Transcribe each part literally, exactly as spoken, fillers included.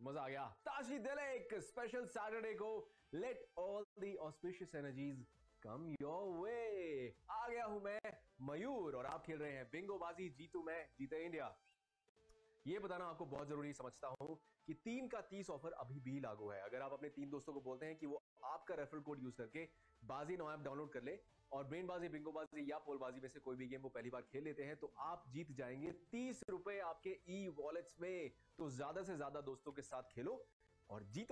मजा आ गया। ताशी दिले एक स्पेशल सैटरडे को let all the auspicious energies come your way. आ गया हूं मैं मयूर और आप खेल रहे हैं बिंगो बाजी। जीतू मैं, जीते इंडिया। ये बताना आपको बहुत जरूरी समझता हूं कि तीन का तीस ऑफर अभी भी लागू है। अगर आप अपने तीन दोस्तों को बोलते हैं कि वो आपका रेफरल कोड यूज करके BaaziNow ऐप डाउनलोड कर ले और ब्रेनबाजी, बिंगोबाजी या पोलबाजी में से कोई भी गेम वो पहली बार खेल लेते हैं तो आप जीत जाएंगे तीस रुपए आपके ई वॉलेट्स में। तो ज्यादा से ज्यादा दोस्तों के साथ खेलो और जीतो।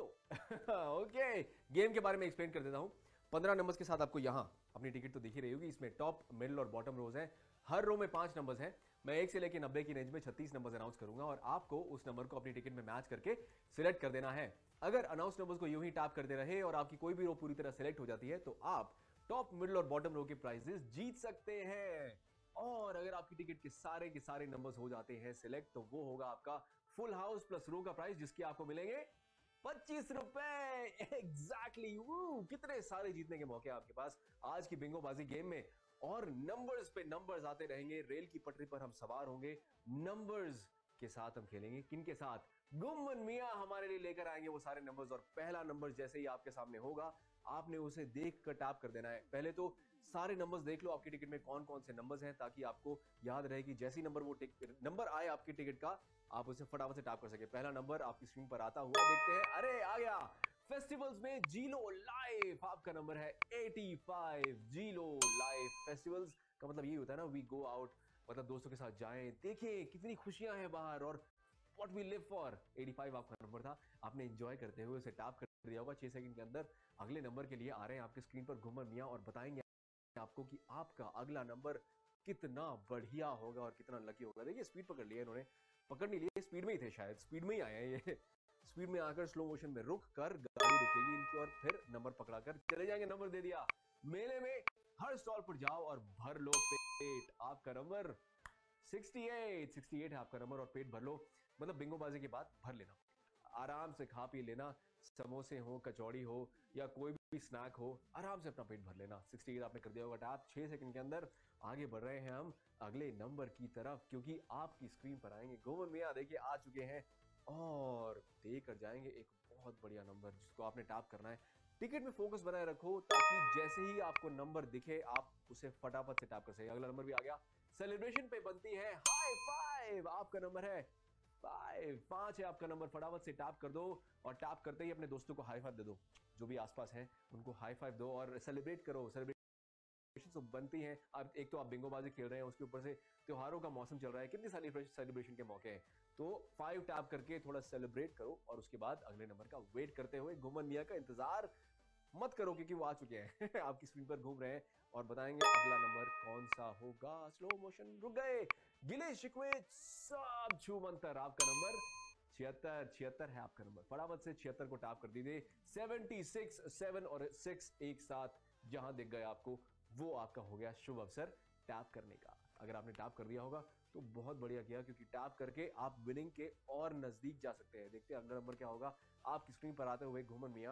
ओके, गेम के बारे में एक्सप्लेन कर देता हूं। पंद्रह नंबर्स के साथ आपको यहां अपनी टिकट तो दिख ही रही होगी। इसमें टॉप, मिडिल और बॉटम रोज हैं। हर रो में पांच नंबर्स हैं। मैं एक से लेकर नब्बे की रेंज में छत्तीस नंबर्स अनाउंस करूंगा और आपको उस नंबर को अपनी टिकट में मैच करके सिलेक्ट कर देना है। अगर अनाउंस नंबर्स को यूं ही टैप करते रहे और आपकी कोई भी रो पूरी तरह सिलेक्ट हो जाती है तो आप टॉप, मिडिल और बॉटम रो के प्राइजेस जीत सकते हैं। और अगर आपकी टिकट के सारे के सारे नंबर्स हो जाते हैं सिलेक्ट तो वो होगा आपका फुल हाउस प्लस रो का प्राइस, जिसके आपको मिलेंगे पच्चीस रुपए। एग्जैक्टली, कितने सारे जीतने के मौके आपके पास आज की बिंगो बाजी गेम में। और नंबर्स पे नंबर्स आते रहेंगे। रेल की पटरी पर हम सवार होंगे। नंबर्स के साथ हम खेलेंगे। किन के साथ? गुम्मन मियां हमारे लिए लेकर आएंगे वो सारे नंबर्स। और पहला नंबर जैसे ही आपके सामने होगा आपने उसे देख कर टैप कर देना है। पहले तो सारे नंबर्स देख लो आपकी टिकट में कौन कौन से नंबर्स हैं, ताकि आपको याद रहे कि जैसी नंबर वो नंबर आए आपकी टिकट का आप उसे फटाफट से टैप कर सके। पहला नंबर आपकी स्क्रीन पर आता हुआ देखते हैं। अरे आ गया, फेस्टिवल्स में जीलो लाइफ। आपका नंबर है पचासी। जीलो लाइफ फेस्टिवल्स का मतलब ये होता है ना, वी गो आउट, मतलब दोस्तों के साथ जाएं, देखें कितनी खुशियां हैं बाहर और व्हाट वी लिव फॉर। पचासी आपका नंबर था, आपने एंजॉय करते हुए उसे टैप कर दिया होगा। छह सेकंड के अंदर अगले नंबर के लिए आ रहे हैं आपके स्क्रीन पर गुम्मन मियां और बताएंगे आपको कि आपका अगला नंबर कितना बढ़िया होगा और कितना लकी होगा। देखिए स्पीड पकड़ लिया इन्होंने, पकड़ नहीं लिया, स्पीड में ही थे, शायद स्पीड में ही आए हैं ये। स्पीड में आकर स्लो मोशन में रुक कर गाड़ी रुकेगी इनकी और फिर नंबर पकड़ाकर चले जाएंगे। नंबर दे दिया। मेले में हर स्टॉल पर जाओ और भर लो पेट। आपका नंबर अड़सठ अड़सठ है आपका नंबर और पेट भर लो, मतलब बिंगो बाजी के बाद भर लेना, आराम से खा पी लेना। समोसे हो, कचौड़ी हो या कोई भी स्नैक हो, आराम से अपना पेट भर लेना। अड़सठ आपने कर दिया होगा टैप। छह सेकंड के अंदर आगे बढ़ रहे हैं हम अगले नंबर की तरफ, क्योंकि आपकी स्क्रीन पर आएंगे गुम्मन मियां। देखिए आ चुके हैं और देकर जाएंगे एक बहुत बढ़िया नंबर जिसको आपने टैप करना है। टिकट में फोकस बनाए रखो ताकि जैसे ही आपको नंबर दिखे आप उसे फटाफट से टैप कर सके। अगला नंबर भी आ गया। सेलिब्रेशन पे बनती है हाई फाइव। आपका नंबर है फाइव, पांच है आपका नंबर। फटाफट से टैप कर दो और टैप करते ही अपने दोस्तों को हाई फाइव दे दो। जो भी आसपास हैं उनको हाई फाइव दो और सेलिब्रेट करो। सेलिब्रेशन तो बनती हैं। आप एक तो आप बिंगो बाजी खेल रहे हैं, उसके ऊपर से त्योहारों का मौसम चल रहा है, कितनी सारी सेलिब्रेशन के मौके हैं। तो फाइव टैप करके थोड़ा सेलिब्रेट करो और उसके बाद अगले नंबर का वेट करते हुए गुम्मन मियां का इंतजार मत करो, क्योंकि वो आ चुके हैं आपकी स्क्रीन पर घूम रहे हैं और बताएंगे अगला नंबर कौन सा होगा। स्लो मोशन, रुक गए, गिले शिकवे सब छू मंतर। आपका नंबर छिहत्तर छिहत्तर है आपका नंबर। फटाफट से छिहत्तर को टैप कर दीजिए। छिहत्तर, सेवन और सिक्स एक साथ जहां दिख गए आपको वो आपका हो गया शुभ अवसर टैप करने का। अगर आपने टैप कर दिया होगा तो बहुत बढ़िया किया, क्योंकि टैप करके आप विनिंग के और नजदीक जा सकते हैं। देखते हैं अगला नंबर क्या होगा। आपकी स्क्रीन पर आते हुए गुम्मन मियां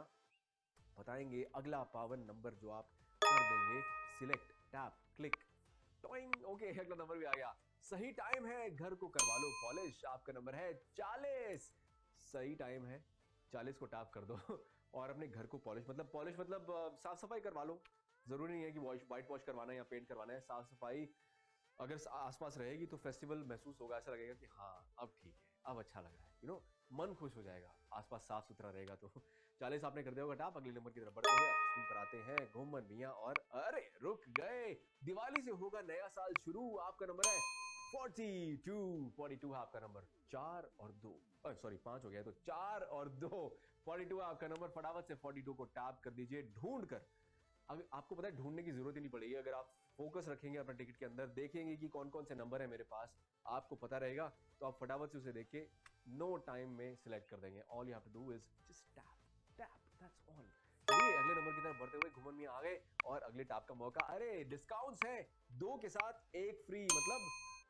बताएंगे अगला पावन नंबर जो आप कर देंगे सिलेक्ट, टैप, क्लिक, टॉइंग। ओके, अगला नंबर भी आ गया। सही टाइम है, घर को करवा लो पॉलिश। आपका नंबर है चालीस। सही टाइम है, चालीस को टैप कर दो और अपने घर को पॉलिश, मतलब पॉलिश मतलब साफ सफाई करवा लो। जरूरी नहीं है कि वॉश व्हाइट वॉश करवाना है या पेंट करवाना है। साफ सफाई अगर आसपास रहेगी तो फेस्टिवल महसूस होगा। ऐसा लगेगा कि हाँ अब ठीक है, अब अच्छा लग रहा है, यू नो, मन खुश हो जाएगा आसपास साफ सुथरा रहेगा तो। चालीस आपने कर दिया होगा टैप। अगले नंबर की तरफ बढ़ते हुए स्क्रीन पर आते हैं गुम्मन मियां और अरे रुक गए, दिवाली से होगा नया साल शुरू। आपका नंबर है बयालीस। बयालीस है आपका नंबर। चार और दो, सॉरी पांच हो गया तो चार और दो, बयालीस है आपका नंबर। फटाफट से बयालीस को टैप कर दीजिए ढूंढ कर। अगर आपको पता है ढूंढने की जरूरत ही नहीं पड़ेगी, अगर आप फोकस रखेंगे अपने टिकट के अंदर, देखेंगे कि कौन कौन से नंबर है मेरे पास, आपको पता रहेगा तो आप फटाफट से उसे देख के नो टाइम में सिलेक्ट कर देंगे। All you have to do is just tap tap, that's all. चलिए अगले नंबर की तरफ बढ़ते हुए गुम्मन मियां आ गए और अगले टैप का मौका। अरे डिस्काउंट्स हैं, दो के साथ एक फ्री, मतलब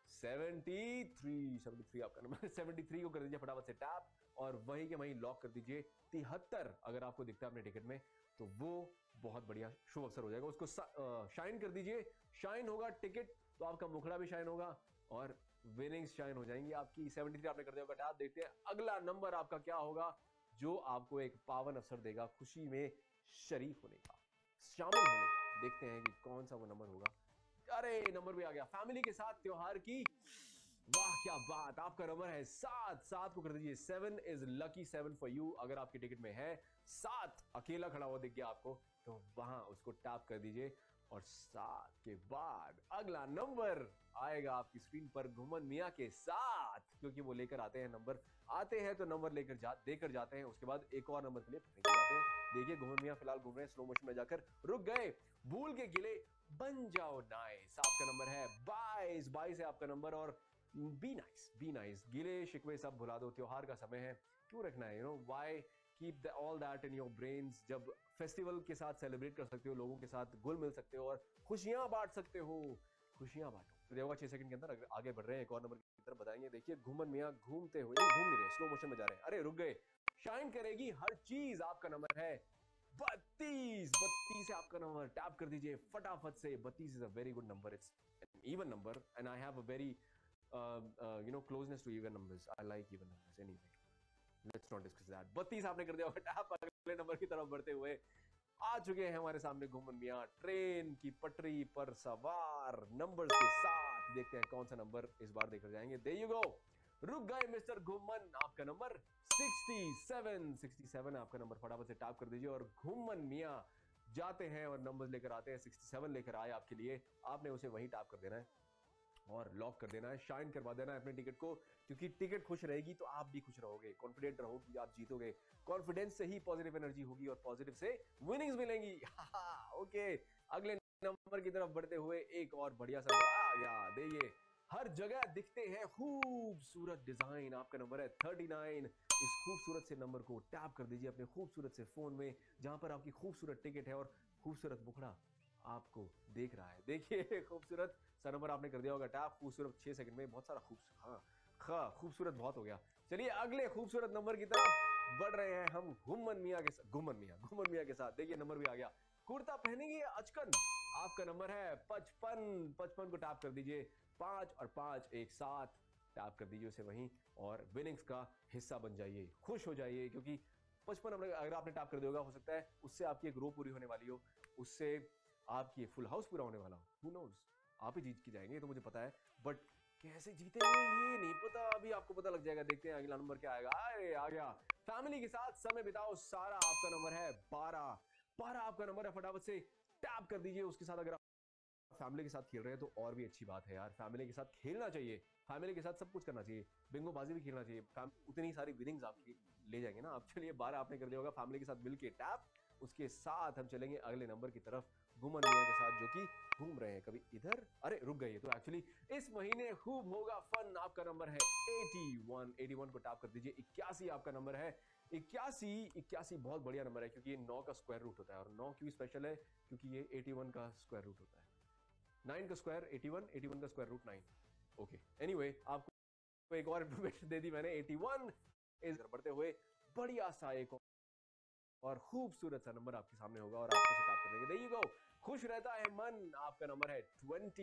तिहत्तर तिहत्तर आपका नंबर। तिहत्तर को कर दीजिए फटाफट से टैप और वहीं के वहीं लॉक कर दीजिए। तिहत्तर अगर आपको दिखता है अपने टिकट में तो वो बहुत बढ़िया शुभ अवसर हो जाएगा। उसको शाइन कर दीजिए। शाइन होगा टिकट तो आपका मुखड़ा भी शाइन होगा और विनिंग्स शाइन हो जाएंगी आपकी। तिहत्तर आपने कर दिया होगा टैप। देखते हैं अगला नंबर आपका क्या होगा जो आपको एक पावन अवसर देगा खुशी में शरीक होने का, शामिल होने का। देखते हैं कि कौन सा वो नंबर होगा। अरे नंबर भी आ गया, फैमिली के साथ त्योहार की। वाह क्या बात, आपका नंबर है सात। सात को कर दीजिए, seven is lucky seven for you. अगर आपके टिकट में है सात अकेला खड़ा हुआ दिख गया आपको तो वहां उसको टैप कर दीजिए और सात के बाद अगला नंबर आएगा आपकी स्क्रीन पर घुमन मियां के साथ, क्योंकि वो लेकर आते हैं नंबर। आते हैं तो नंबर लेकर जा देकर जाते हैं, उसके बाद एक और नंबर के लिए लेकर जाते हैं। देखिए घुमन मियां फिलहाल घूम रहे हैं, स्लो मोशन में जाकर रुक गए। भूल के गिले बन जाओ नाइस, आपका नंबर है बाईस। बाईस है आपका नंबर। और बी नाइस, बी नाइस, गिले शिकवे सब भुला दो, त्योहार का समय है, क्यों रखना है, you know why keep all that in your brains. जब फेस्टिवल के साथ सेलिब्रेट कर सकते हो, लोगों के साथ घुल मिल सकते हो और खुशियां बांट सकते हो, खुशियां बांटो। तो देखो छह सेकंड के अंदर अगर आगे बढ़ रहे हैं, एक और नंबर की तरफ बताएंगे। देखिए घुमन मियां घूमते हुए, नहीं घूम नहीं रहे, स्लो मोशन में जा रहे हैं। अरे रुक गए, शाइन करेगी हर चीज, आपका नंबर है बत्तीस। बत्तीस है आपका नंबर, टैप कर दीजिए फटाफट से। बत्तीस is a very good number, it's even number and I have a very you know closeness to even numbers. I like even numbers anyway, let's not discuss that. बत्तीस आपने कर दिया होगा टैप। अगले नंबर की तरफ बढ़ते हुए आ चुके हैं हमारे सामने घुमन मियां, ट्रेन की पटरी पर सवार नंबर्स के साथ। देखते हैं कौन सा नंबर इस बार देकर जाएंगे। देयर यू गो, रुक गए मिस्टर घुमन, आपका नंबर सड़सठ। सड़सठ आपका नंबर, फटाफट से टैप कर दीजिए और घुमन मियां जाते हैं और नंबर्स लेकर आते हैं। सड़सठ लेकर आए आपके लिए, आपने उसे वहीं टैप कर देना है और लॉक कर देना है, शाइन करवा देना है अपने टिकट को, क्योंकि टिकट खुश रहेगी तो आप भी खुश रहोगे, कॉन्फिडेंट रहो कि आप जीतोगे। कॉन्फिडेंस से ही पॉजिटिव एनर्जी होगी और पॉजिटिव से विनिंग्स मिलेंगी। ओके, अगले नंबर की तरफ बढ़ते हुए एक और बढ़िया सा नंबर आ गया। देखिए हर जगह दिखते हैं खूबसूरत डिजाइन, आपका नंबर है उनतालीस। इस खूबसूरत से नंबर को टैप कर दीजिए अपने खूबसूरत से फोन में, जहां पर आपकी खूबसूरत टिकट है और खूबसूरत मुखड़ा आपको देख रहा है। देखिए खूबसूरत सा नंबर आपने कर दिया होगा टैप। खूबसूरत छह सेकंड में बहुत सारा खूबसूरत, हाँ हाँ खूबसूरत बहुत हो गया। चलिए अगले खूबसूरत नंबर की तरफ बढ़ रहे हैं हम घुमन मियां के साथ। घुमन मियां घुमन मियां के साथ देखिए नंबर भी आ गया। कुर्ता पहनेंगे या अचकन, आपका नंबर है पचपन। पचपन को टैप कर दीजिए, पांच और पांच एक साथ, टैप कर दीजिए उसे वहीं और विनिंग्स का हिस्सा बन जाइए, खुश हो जाइए, क्योंकि पचपन अगर आपने टैप कर दिया होगा, हो सकता है उससे आपकी एक रो पूरी होने वाली हो, उससे आपकी फुल हाउस पूरा होने वाला हो, हु नोज, आप ही जीत के जाएंगे तो मुझे पता है, बट कैसे जीतेंगे ये नहीं पता, अभी आपको पता लग जाएगा। देखते हैं अगला नंबर क्या आएगा। अरे आ गया, फैमिली के साथ समय बिताओ सारा, आपका नंबर है बारह। बारह आपका नंबर है, फटाफट से टैप कर दीजिए उसके साथ। अगर फैमिली के साथ खेल रहे हैं तो और भी अच्छी बात है यार, फैमिली के साथ खेलना चाहिए, फैमिली के साथ सब कुछ करना चाहिए, बिंगो बाजी भी खेलना चाहिए, उतनी सारी विनिंग्स आपकी ले जाएंगे ना आप। चलिए बारह आपने कर दिया होगा, फैमिली के साथ मिलके टैप। उसके साथ हम चलेंगे अगले नंबर की तरफ घुमन मियां के साथ, जो कि घूम रहे हैं कभी इधर, अरे रुक गई, तो एक्चुअली इस महीने खूब होगा फन। आपका नंबर है इक्यासी। इक्यासी को टैप कर दीजिए। इक्यासी आपका नंबर है। इक्यासी इक्यासी बहुत बढ़िया नंबर है, क्योंकि ये नौ का स्क्वायर रूट होता है, और नौ क्यों स्पेशल है, क्योंकि ये इक्यासी का स्क्वायर रूट होता है। नाइन का स्क्वायर इक्यासी, इक्यासी का square root nine. Okay anyway, आपको एक और इंफॉर्मेशन दे दी मैंने। इक्यासी इस बढ़ते हुए बढ़िया सा एक और खूबसूरत सा नंबर आपके सामने होगा और आपको टैप करने के, देयर यू गो, खुश रहता है मन, आपका नंबर है इक्कीस।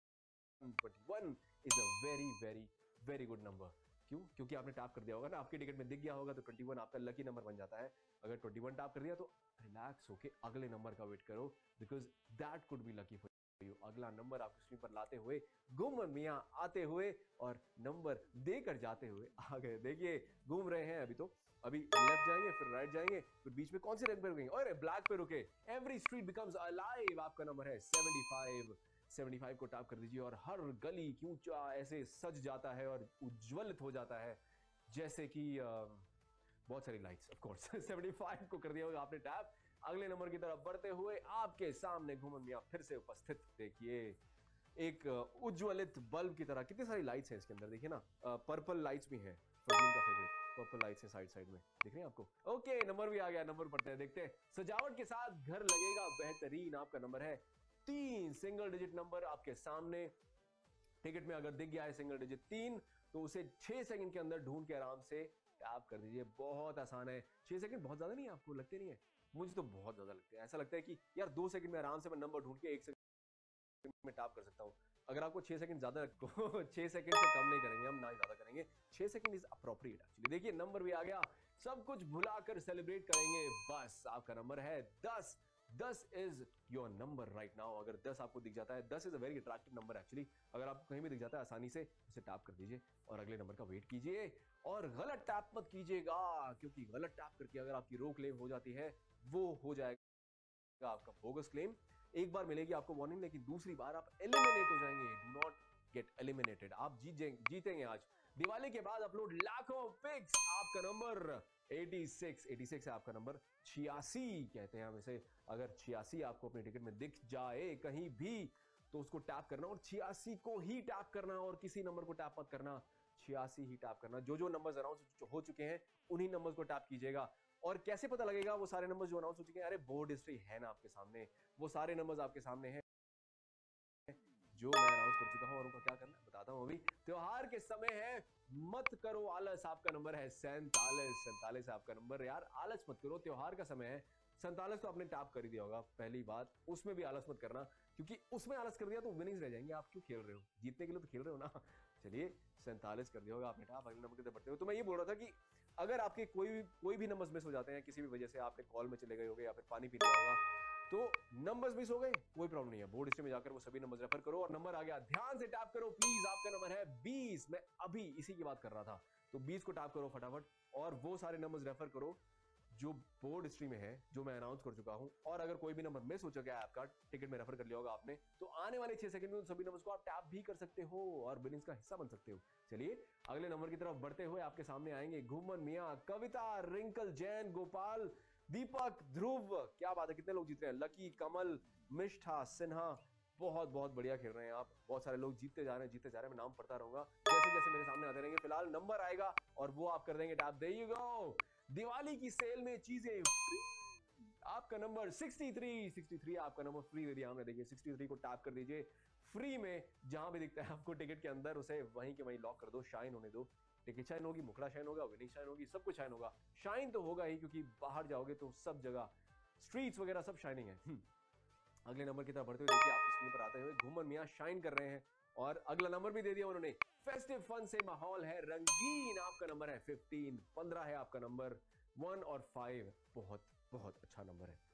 इक्कीस is a very very very good number. क्यों? क्योंकि आपने टैप कर दिया होगा ना, आपके टिकट में दिख गया होगा, तो इक्कीस आपका लकी नंबर बन जाता है। अगर इक्कीस टैप कर दिया तो रिलैक्स होके अगले नंबर का वेट करो, because that could be lucky for you. अगला नंबर आपकी स्क्रीन पर लाते हुए घुमन मियां आते हुए और नंबर देकर जाते हुए आ गए। देखिए घूम रहे हैं, अभी तो अभी लेफ्ट जाएंगे, फिर राइट जाएंगे, फिर बीच में कौन से रंग पे रुकेंगे, और ब्लैक पे रुके। एवरी स्ट्रीट बिकम्स अलाइव, आपका नंबर है पचहत्तर। पचहत्तर को टैप कर दीजिए और हर गली ऊंचा ऐसे सज जाता है और उज्ज्वलित हो जाता है, जैसे कि बहुत सारी लाइट्स, ऑफ कोर्स। पचहत्तर को कर दिया होगा आपने टैप। अगले नंबर की तरफ बढ़ते हुए आपके सामने घुमन मियां फिर से उपस्थित। देखिए एक उज्ज्वलित बल्ब की तरह, कितनी सारी लाइट्स हैं इसके अंदर, देखिए ना, पर्पल लाइट्स भी हैं, फजीन का फेवरेट पर्पल लाइट्स है साइड साइड में, दिख रही है आपको। ओके नंबर भी आ गया, नंबर पढ़ते हैं, देखते हैं। सजावट के साथ घर लगेगा बेहतरीन, आपका नंबर है तीन। सिंगल डिजिट नंबर आपके सामने, टिकट में अगर दिख गया है सिंगल डिजिट तीन, तो उसे छह सेकंड के अंदर ढूंढ के आराम से टैप कर दीजिए। बहुत आसान है, छह सेकंड बहुत ज्यादा नहीं है, आपको लगते नहीं है, मुझे तो बहुत ज्यादा लगते हैं। ऐसा लगता है कि यार दो सेकंड में आराम से मैं नंबर ढूंढ के एक सेकंड सेकंड में टैप कर सकता हूँ। अगर आपको छह सेकंड ज्यादा छह सेकंड से कम नहीं करेंगे हम, ना ही ज्यादा करेंगे, छह सेकंड इज अप्रोप्रिएट एक्चुअली। देखिए नंबर भी आ गया, सब कुछ भुलाकर सेलिब्रेट करेंगे। बस आपका नंबर है दस। दस is your number right now. अगर दस आपको दिख जाता है, दस is a very attractive number actually. अगर आपको कहीं भी दिख जाता है आसानी से उसे टैप कर दीजिए और अगले नंबर का वेट कीजिए। और गलत टैप मत कीजिएगा, क्योंकि गलत टैप करके अगर आपकी रो क्लेम हो जाती है वो हो जाएगा आपका बोगस क्लेम। एक बार मिलेगी आपको वार्निंग, लेकिन दूसरी बार आप एलिमिनेट हो जाएंगे। Do not get eliminated. आप जीत जीतेंगे आज। दिवाली के बाद अपलोड लाखों पिक्स। आपका नंबर छियासी छियासी है आपका नंबर, छियासी कहते हैं हम इसे। अगर छियासी आपको अपने टिकट में दिख जाए कहीं भी तो उसको टैप करना और छियासी को ही टैप करना और किसी नंबर को टैप मत करना, छियासी ही टैप करना। जो जो नंबर्स अनाउंस हो चुके हैं उन्हीं नंबर्स को टैप कीजिएगा। और कैसे पता लगेगा वो सारे नंबर्स जो अनाउंस हो चुके हैं? अरे बोर्ड हिस्ट्री है ना आपके सामने, वो सारे नंबर्स आपके सामने हैं जो मैं अनाउंस कर चुका हूं। और उनका क्या करना है बताता हूं अभी। त्योहार के समय है, मत करो आलस। आपका नंबर है सैंतालीस। सैंतालीस है आपका नंबर। यार आलस मत करो, त्योहार का समय है। सैंतालीस तो आपने टैप कर ही दिया होगा, पहली बात। उसमें भी आलस मत करना, क्योंकि उसमें आलस कर दिया तो विनिंग्स रह जाएंगे। आप क्यों खेल रहे हो? जीतने के लिए तो खेल रहे हो ना। चलिए सैंतालीस कर दिया होगा आपने टैप। अगले नंबर की तरफ बढ़ते हो। तो मैं ये बोल रहा था कि अगर आपके कोई भी कोई भी नंबर्स मिस हो जाते हैं किसी भी वजह से, आपने कॉल में चले गए होगे या फिर पानी पी लिया होगा, तो नंबर्स मिस हो गए कोई प्रॉब्लम नहीं है। बोर्ड हिस्ट्री में जाकर वो सभी नंबर्स रेफर करो और नंबर आ गया, ध्यान से टैप करो प्लीज। आपका नंबर है बीस। मैं अभी इसी की बात कर रहा था, तो बीस को टैप करो फटाफट और वो सारे नंबर्स रेफर करो जो बोर्ड हिस्ट्री में है, जो मैं अनाउंस कर चुका हूं। और अगर कोई भी नंबर मिस हो चुका है आपका, टिकट में रेफर कर लिया होगा आपने, तो आने वाले छह सेकंड में उन सभी नंबर्स को आप टैप भी कर सकते हो और विनिंग्स का हिस्सा बन सकते हो। चलिए अगले नंबर की तरफ बढ़ते हुए आपके सामने आएंगे घुमन मियां, कविता, रिंकल, जैन, गोपाल, दीपक, ध्रुव। क्या बात है, कितने लोग जीत रहे हैं? लकी, कमल, मिष्ठा, सिन्हा। बहुत बहुत बढ़िया खेल रहे हैं आप। बहुत सारे लोग जीतते जा रहे हैं जीतते जा रहे हैं। मैं नाम पढ़ता रहूंगा जैसे जैसे मेरे सामने आते रहेंगे। फिलहाल नंबर आएगा और वो आप कर देंगे tap. There you go. Diwali की सेल में चीजें फ्री। आपका नंबर तिरसठ तिरसठ आपका नंबर फ्री दे दिया हमने। देखिए तिरसठ को टैप कर दीजिए फ्री में। जहां भी दिखता है आपको टिकट के अंदर उसे वहीं के वहीं लॉक कर दो, शाइन होने दो। टिकट शाइन होगी, मुखड़ा शाइन होगा, विनिंग शाइन होगी, सब कुछ शाइन होगा। शाइन तो होगा ही क्योंकि बाहर जाओगे तो सब जगह स्ट्रीट्स वगैरह सब शाइनिंग है। अगले नंबर की तरफ बढ़ते हुए देखिए आपकी स्क्रीन पर आते हुए घुमन मियां शाइन कर रहे हैं और अगला नंबर भी दे दिया उन्होंने। फेस्टिव फन से माहौल है रंगीन। आपका नंबर है पंद्रह। पंद्रह है आपका नंबर। वन और फाइव बहुत बहुत अच्छा नंबर है।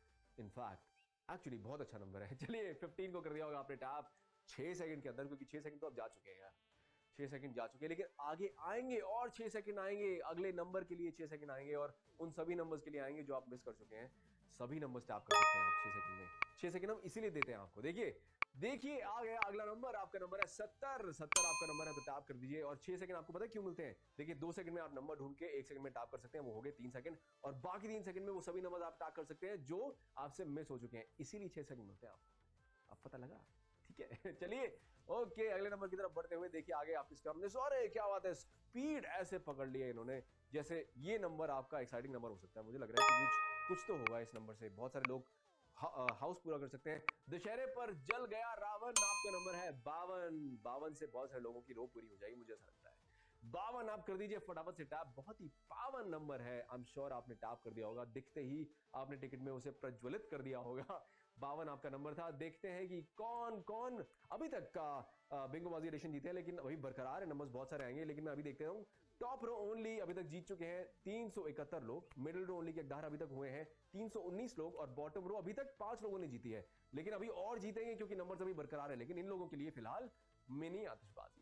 इनफैक्ट एक्चुअली बहुत अच्छा नंबर है। चलिए पंद्रह को कर दिया होगा आपने टैप छह सेकंड के अंदर, क्योंकि छह सेकंड तो अब जा चुके हैं यार। छह सेकंड जा चुके हैं, लेकिन आगे आएंगे और छह सेकंड आएंगे। अगले नंबर के लिए छह सेकंड आएंगे और उन सभी नंबर्स के लिए आएंगे जो आप मिस कर चुके हैं। सभी नंबर्स टैप कर सकते हैं आप छह सेकंड में। छह सेकंड हम इसीलिए देते हैं आपको। देखिए देखिए आ गया अगला नंबर। आपका नंबर है सत्तर। सत्तर आपका नंबर है, तो टैप कर दीजिए। और छह सेकंड आपको पता है क्यों मिलते हैं? देखिए दो सेकंड में आप नंबर ढूंढ के एक सेकंड में टैप कर सकते हैं, वो हो गए तीन सेकंड। और बाकी तीन सेकंड में वो सभी नंबर आप टैप कर सकते हैं जो आपसे मिस हो चुके हैं। इसीलिए छह सेकंड मिलते हैं आपको। अब पता लगा? ठीक है। चलिए ओके अगले नंबर की तरफ बढ़ते हुए देखिए आगे आपकी सामने। अरे क्या बात है, स्पीड ऐसे पकड़ लिया इन्होंने जैसे ये नंबर आपका एक्साइटिंग नंबर हो सकता है। मुझे लग रहा है कि कुछ कुछ तो होगा इस नंबर से। बहुत सारे लोग हा, हाउस पूरा कर सकते हैं। दशहरे पर जल गया रावण। आपका नंबर है बावन। बावन से बहुत सारे लोगों की रो पूरी हो जाएगी, मुझे ऐसा लगता है। बावन आप कर दीजिए फटाफट से टैप। बहुत ही पावन नंबर है। आई एम श्योर आपने टैप कर दिया होगा, दिखते ही आपने टिकट में उसे प्रज्वलित कर दिया होगा। बावन आपका नंबर था। देखते हैं कि कौन कौन अभी तक का बिंगोबाजी एडिशन जीते हैं, लेकिन अभी बरकरार है, नंबर्स बहुत सारे आएंगे। लेकिन मैं अभी देखते हूं टॉप रो ओनली अभी तक जीत चुके हैं तीन सौ इकहत्तर लोग। मिडिल रो ओनली के अग्यारह अभी तक हुए हैं तीन सौ उन्नीस लोग। और बॉटम रो अभी तक पांच लोगों ने जीती है, लेकिन अभी और जीतेंगे क्योंकि नंबर्स अभी बरकरार है। लेकिन इन लोगों के लिए फिलहाल मिनी आतिशबाजी।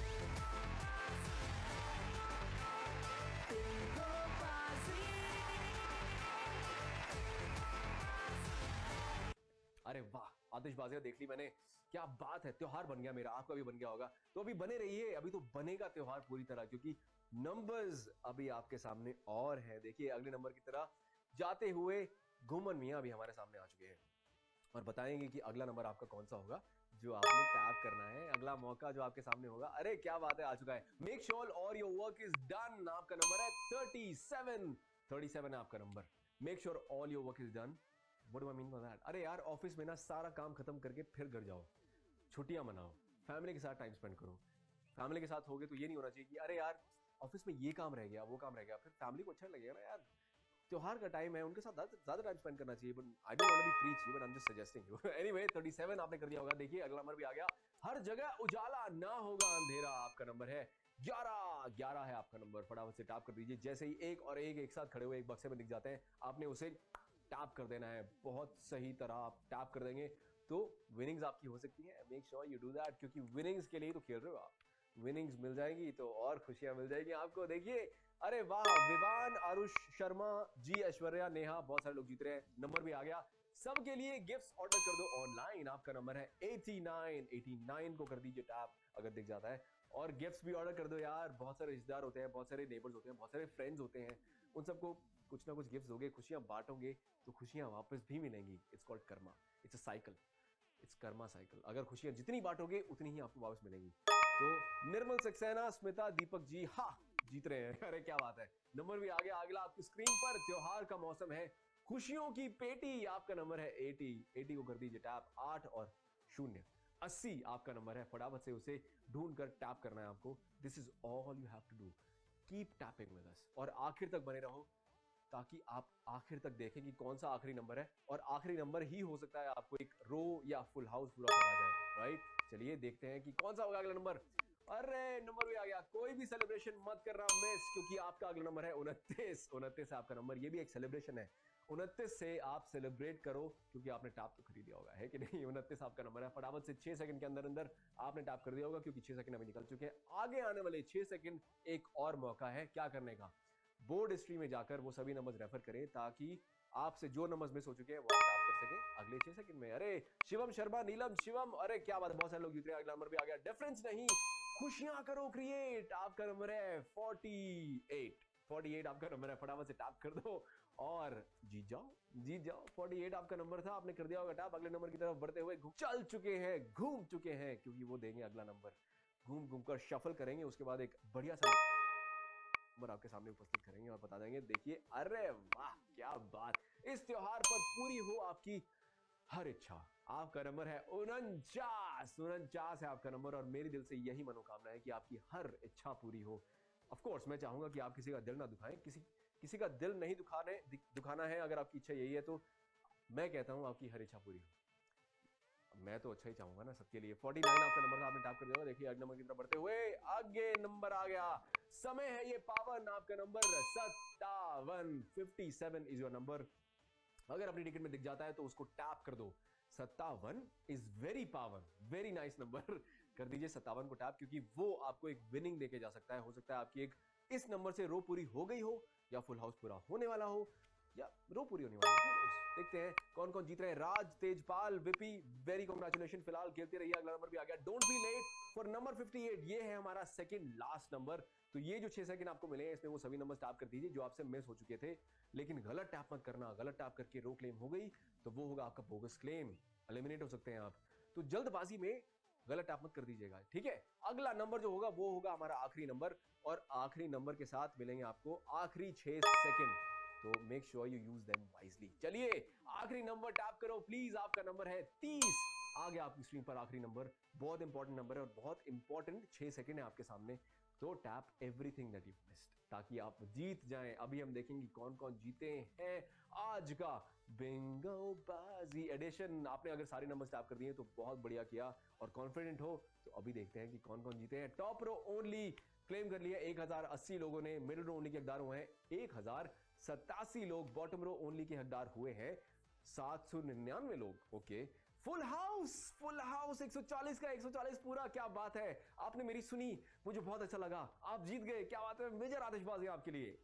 अरे वाह आतिशबाजी देख ली मैंने, क्या बात है। त्योहार बन गया मेरा, आपका भी बन गया होगा। तो अभी बने रहिए, अभी तो बनेगा त्योहार पूरी तरह, क्योंकि नंबर्स अभी आपके सामने और है। देखिए अगले नंबर की तरह जाते हुए घुमन मियां भी हमारे सामने आ चुके हैं और बताएंगे कि अगला नंबर आपका कौन सा होगा जो आपने टैप करना है। अगला मौका जो आपके सामने होगा। अरे क्या बात है, आ चुका है। Make sure all your work is done. आपका नंबर है सैंतीस। सैंतीस है आपका number. Make sure all your work is done. What do I mean by that? अरे यार ऑफिस में ना सारा काम खत्म करके फिर घर जाओ, छुट्टियां मनाओ, फैमिली के साथ टाइम स्पेंड करो। फैमिली के साथ होगे तो ये नहीं होना चाहिए कि अरे यार ऑफिस में ये काम रह गया वो काम रह गया, फिर फैमिली को अच्छा लगेगा ना यार। त्योहार का टाइम है, उनके साथ ज्यादा टाइम स्पेंड करना चाहिए, but I don't want to be preachy, but I am just suggesting you. Anyway सैंतीस आपने कर दिया होगा। देखिए अगला नंबर भी आ गया, हर जगह उजाला ना होगा अंधेरा, आपका नंबर है ग्यारह। ग्यारह है आपका नंबर, फटाफट से टैप कर दीजिए। जैसे ही एक और एक एक साथ खड़े हुए एक बक्से में दिख जाते हैं, आपने उसे टैप कर देना है। बहुत सही तरह आप टैप कर देंगे तो विनिंग्स आपकी हो सकती है। Make sure you do that, क्योंकि विनिंग्स के लिए तो खेल रहे हो आप। विनिंग्स मिल जाएगी तो और खुशियां मिल जाएगी आपको। देखिए अरे वाह, विवान, आरुष शर्मा जी, ऐश्वर्या, नेहा, बहुत सारे लोग जीत रहे हैं। नंबर भी आ गया सबके लिए। गिफ्ट्स ऑर्डर कर दो ऑनलाइन, आपका नंबर है नवासी। नवासी को कर दीजिए टैप अगर दिख जाता है। और गिफ्ट्स भी ऑर्डर कर दो यार, बहुत सारे रिश्तेदार होते हैं, बहुत सारे नेबर्स होते हैं, बहुत सारे फ्रेंड्स होते हैं, उन सबको कुछ ना कुछ गिफ्ट्स दोगे, खुशियां बांटोगे तो खुशियां वापस भी मिलेंगी। It's called karma, it's a cycle, it's karma cycle. अगर खुशियां जितनी बांटोगे उतनी ही आपको वापस मिलेंगी। तो निर्मल सक्सेना, स्मिता, दीपक जी, हाँ जीत रहे हैं। अरे क्या बात है, नंबर भी आ गया अगला आपकी स्क्रीन पर। त्योहार का मौसम है, खुशियों की पेटी, आपका नंबर है अस्सी। अस्सी को कर दीजिए टैप। आठ और शून्य, अस्सी आपका नंबर है। फटाफट से उसे ढूंढकर टैप करना है आपको। This is all you have to do, keep tapping with us और आखिर तक बने रहो, ताकि आप आखिर तक देखें कि कौन सा आखिरी नंबर है। और आखिरी नंबर ही हो सकता है आपको एक रो या फुल हाउस पूरा करवा जाए, राइट? चलिए देखते हैं कि कौन सा होगा अगला नंबर। अरे नंबर भी आ गया। कोई भी सेलिब्रेशन मत करना मिस, क्योंकि आपका अगला नंबर है उनतीस। उनतीस आपका नंबर, ये भी एक सेलिब्रेशन है। उनतीस से आप सेलिब्रेट करो, क्योंकि आपने टैप तो खरीद लिया होगा, है कि नहीं? उनतीस आपका नंबर है। फटाफट से छह सेकंड के अंदर अंदर आपने टैप कर दिया होगा, क्योंकि छह सेकंड अभी निकल चुके हैं। आगे आने वाले छह सेकंड एक और मौका है क्या करने का। बोर्ड हिस्ट्री में जाकर वो सभी नंबर्स रेफर करें, ताकि आपसे जो नंबर्स मिस हो चुके हैं वो आप टैप कर सकें अगले छह सेकंड में। अरे शिवम शर्मा, नीलम, शिवम, अरे क्या बात है, बहुत सारे लोग जीत रहे हैं। अगला नंबर भी आ गया। डिफरेंस नहीं, खुशियां करो क्रिएट, आपका नंबर है अड़तालीस। अड़तालीस आपका नंबर है। फटाफट से टैप कर दो और जीत जाओ, जीत जाओ। अड़तालीस आपका नंबर था, आपने कर दिया होगा टैप। अगले नंबर की तरफ बढ़ते हुए चल चुके हैं, घूम चुके हैं, क्योंकि वो देंगे अगला नंबर। घूम घूम कर शफल करेंगे, उसके बाद एक बढ़िया सा नंबर आपके सामने उपस्थित करेंगे और बता देंगे। देखिए अरे वाह क्या बात, इस त्योहार पर पूरी हो आपकी हर इच्छा। आपका नंबर है उनचास। उनचास है आपका नंबर, और मेरी दिल से यही मनोकामना है कि आपकी हर इच्छा पूरी हो। ऑफ कोर्स मैं चाहूंगा कि आप किसी का दिल ना दुखाएं, किसी किसी का दिल नहीं दुखाने दुखाना है। अगर आपकी इच्छा यही है तो मैं कहता हूं आपकी हर इच्छा पूरी हो। मैं तो अच्छा ही चाहूंगा ना सबके लिए। उनचास आपका नंबर था, आपने टैप कर दिया। देखिए अगले नंबर की तरफ बढ़ते हुए आगे नंबर आ गया। समय है ये पावन, आपका नंबर सत्तावन। सत्तावन इज योर नंबर। अगर अपनी टिकट में दिख जाता है तो उसको टैप कर दो। सत्तावन इज वेरी पावन, वेरी नाइस नंबर। कर दीजिए सत्तावन को टैप, क्योंकि वो आपको एक विनिंग देके जा सकता है। हो सकता है आपकी एक इस नंबर से रो पूरी हो गई हो, या फुल हाउस पूरा होने वाला हो, या रो पूरी होने वाली हो। देखते हैं कौन कौन जीत रहे हैं। Raj, Tejpal, Vipi, very congratulation. फिलहाल खेलते रहिए। अगला नंबर भी आ गया। Don't be late for number अट्ठावन। ये है हमारा सेकंड लास्ट नंबर। तो ये जो छह सेकंड आपको मिले हैं, इसमें वो सभी नंबर्स टैप कर दीजिए जो आपसे मिस हो चुके थे। लेकिन गलत टैप मत करना, गलत टैप करके रो क्लेम हो गई तो वो होगा आपका बोगस क्लेम, एलिमिनेट हो सकते हैं आप। तो जल्दबाजी में गलत टैप मत कर दीजिएगा, ठीक है? अगला नंबर जो होगा वो होगा हमारा आखिरी नंबर, और आखिरी नंबर के साथ मिलेंगे आपको आखिरी छह सेकंड। तो make sure you use them wisely. चलिए आखिरी नंबर टैप करो प्लीज। आपका नंबर है तीस। आ गया आपकी स्क्रीन पर आखिरी नंबर। बहुत इंपॉर्टेंट नंबर है और बहुत इंपॉर्टेंट छह सेकंड है आपके सामने। तो tap everything that you missed, ताकि आप जीत जाएं। अभी हम देखेंगे कौन कौन जीते हैं आज का बिंगो बाजी एडिशन। आपने अगर सारे नंबर्स टैप कर दिए तो बहुत बढ़िया किया, और कॉन्फिडेंट हो तो अभी देखते हैं कि कौन कौन जीते हैं। टॉप रो ओनली क्लेम कर लिया एक हजार अस्सी लोगों ने। मिडिल रो ओनली के हकदार हुए हैं एक हजार सतासी लोग। बॉटम रो ओनली के हकदार हुए हैं सात सौ निन्यानवे लोग। Okay, full house, full house एक सौ चालीस का एक सौ चालीस पूरा। क्या बात है, आपने मेरी सुनी, मुझे बहुत अच्छा लगा, आप जीत गए। क्या बात है, मेजर आतिशबाजी आपके लिए।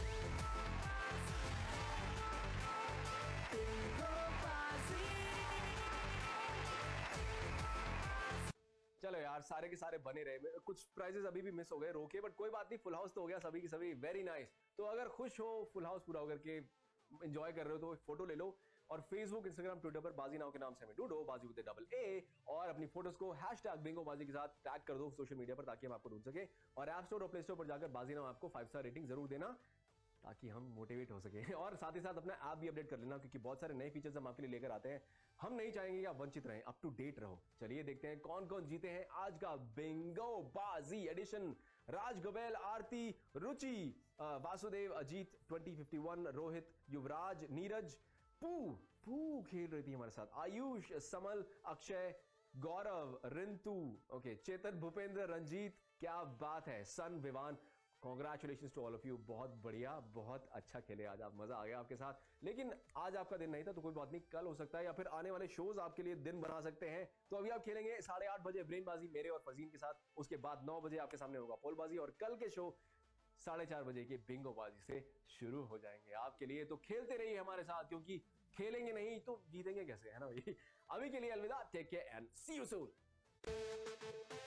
चलो यार, सारे के सारे बने रहे। कुछ प्राइजेस अभी भी मिस हो गए रोके, बट कोई बात नहीं, फुल हाउस तो हो गया सभी की सभी। Very nice. तो अगर खुश हो, फुल हाउस पूरा होकर के एंजॉय कर रहे हो, तो फोटो ले लो और फेसबुक, इंस्टाग्राम, ट्विटर पर बाजीनाउ के नाम से हमें ढूंढो, बाजी विद डबल ए, और अपनी फोटोज को हैशटैग बिंगोबाजी के साथ टैग कर दो सोशल मीडिया पर, ताकि हम आपको ढूंढ सके। और ऐप स्टोर और प्ले स्टोर पर जाकर बाजीनाउ आपको फाइव स्टार रेटिंग जरूर देना, ताकि हम मोटिवेट हो सके। और साथ ही साथ अपना ऐप भी अपडेट कर लेना, क्योंकि बहुत सारे नए फीचर्स हम आपके लिए लेकर आते हैं। हम नहीं चाहेंगे कि आप वंचित रहें, अप टू डेट रहो। चलिए देखते हैं कौन कौन जीते हैं आज का bingo Baazi edition. Raj Gobel, Aarti, Ruchi, Vasudev, Ajit, twenty fifty one, Rohit, Yuvraj, Neeraj, पू पू खेल रही थी हमारे साथ, आयुष, समल, अक्षय, गौरव, रिंतु, ओके, चेतन, भूपेंद्र, रंजीत, क्या बात है, सन, Vivaan, congratulations to all of you, बहुत बढ़िया, बहुत अच्छा खेले आज आप, मजा आ गया आपके साथ। लेकिन आज आपका दिन नहीं था तो कोई बात नहीं, कल हो सकता है या फिर आने वाले शोज आपके लिए दिन बना सकते हैं। तो अभी आप खेलेंगे साढ़े आठ बजे ब्रेनबाजी मेरे और फजीन के साथ, उसके बाद नौ बजे आपके सामने होगा पोलबाजी, और कल के शो साढ़े चार बजे के बिंगोबाजी से शुरू हो जाएंगे आपके लिए। तो खेलते रहिए हमारे साथ, क्योंकि खेलेंगे नहीं तो जीतेंगे कैसे, है ना भाई। अभी के लिए अलविदा, take care and see you soon.